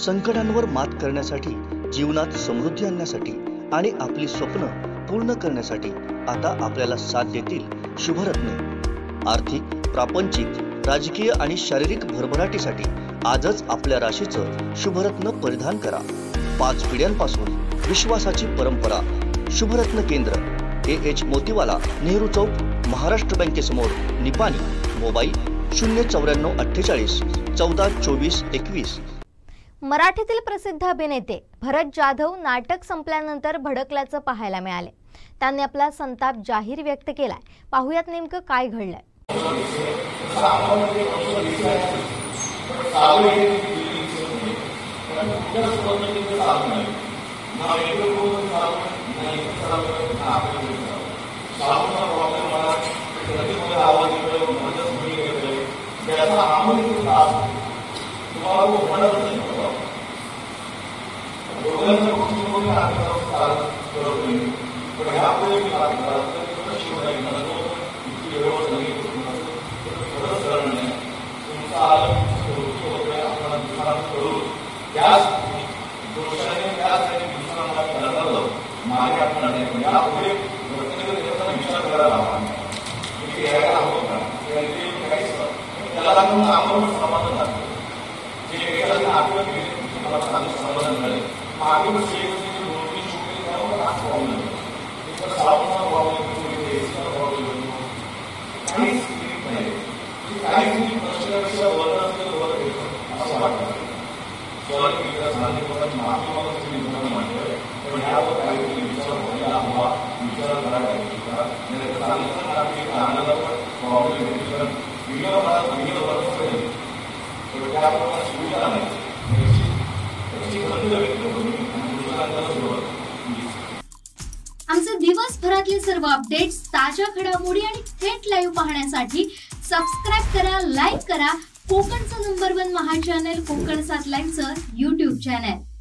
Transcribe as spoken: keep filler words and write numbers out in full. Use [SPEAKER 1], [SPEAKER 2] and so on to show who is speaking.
[SPEAKER 1] संकटांवर मात करण्यासाठी, जीवनात समृद्धी आणण्यासाठी आणि आपली स्वप्न पूर्ण करण्यासाठी आता आपल्याला साथ देतील शुभरत्न। आर्थिक, प्रापंचिक, राजकीय आणि शारीरिक भरभराटीसाठी आजच आपल्या राशीचं शुभरत्न परिधान करा। पाच पिढ्यांपासून विश्वासाची परंपरा। शुभरत्न केंद्र, ए एच मोतीवाला, नेहरू चौक, महाराष्ट्र बँकेसमोर, निपाणी। मोबाईल शून्य चौऱ्याण्णव अठ्ठेचाळीस चौदा चोवीस एकवीस।
[SPEAKER 2] मराठीतील प्रसिद्ध अभिनेते भरत जाधव नाटक संपल्यानंतर भडकल्याचं पाहायला मिळाले। त्यांनी आपला संताप जाहीर व्यक्त केलाय। पाहुयात नेमकं काय घडलंय।
[SPEAKER 3] आमचे दिवसभरातले सर्व अपडेट्स, ताज्या घडामोडी आणि थेट लाईव्ह पाहण्यासाठी सबस्क्राइब करा, लाईक करा कोकणचं नंबर वन महा चॅनल कोकण सात लाईव्हचं यूट्यूब चॅनल।